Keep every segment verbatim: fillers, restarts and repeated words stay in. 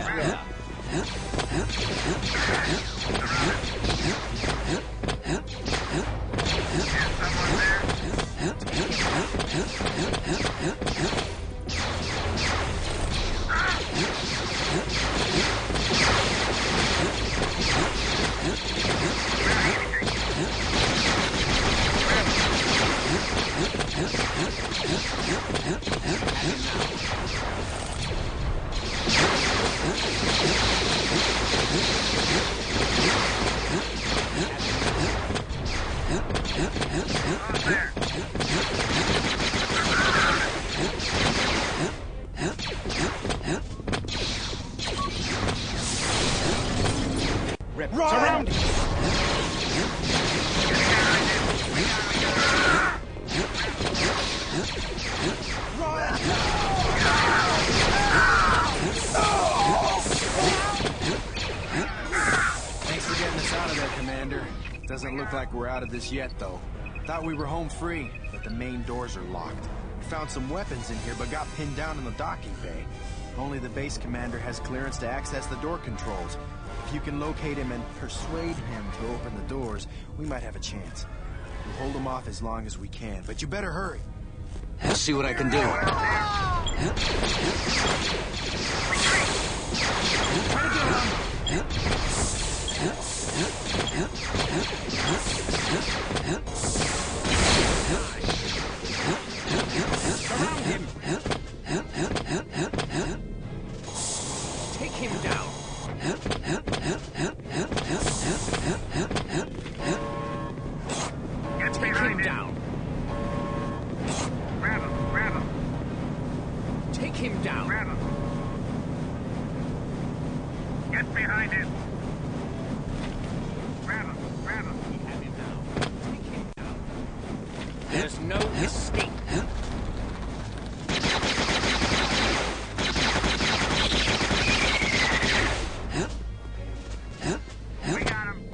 swell. Surround him! Thanks for getting us out of there, Commander. Doesn't look like we're out of this yet, though. Thought we were home free, but the main doors are locked. We found some weapons in here, but got pinned down in the docking bay. Only the base commander has clearance to access the door controls. If you can locate him and persuade him to open the doors, we might have a chance. We'll hold him off as long as we can, but you better hurry. I'll see what I can do. Surround him! Take him down! Take him down! Grab him, grab him, Take him down! grab him. Get behind him. Grab him, grab him. We have him now. Take him down. There's no escape. We got him.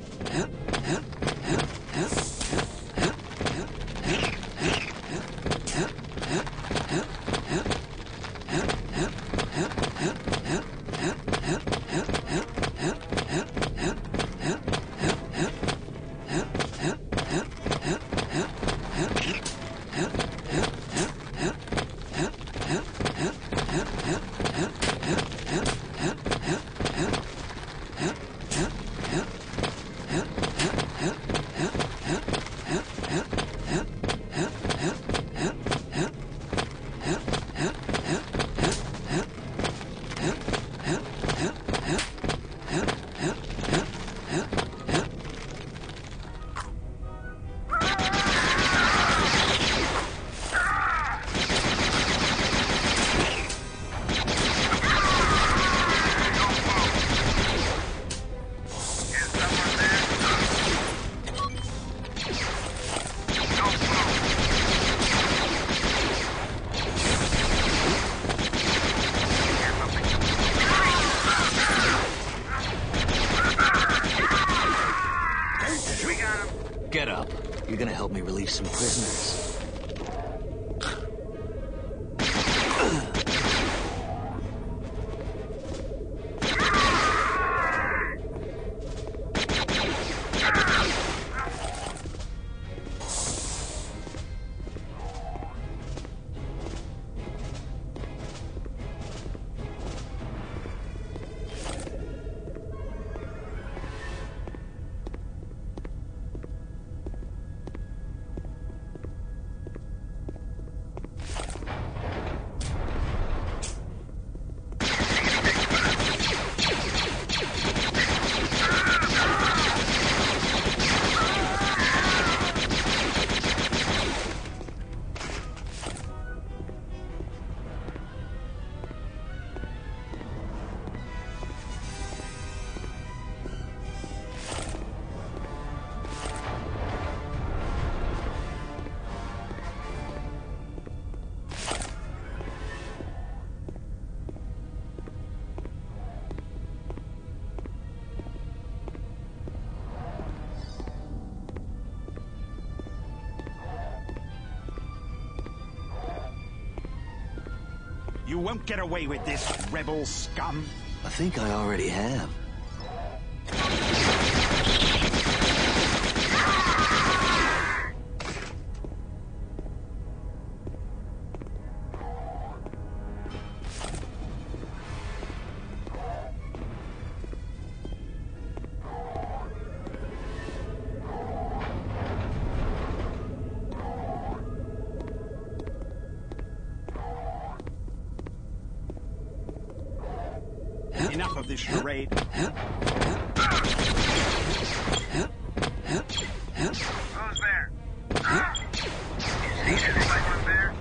Get up. You're gonna help me release some prisoners. You won't get away with this, rebel scum. I think I already have. Enough of this charade. Who's there? Is anyone there?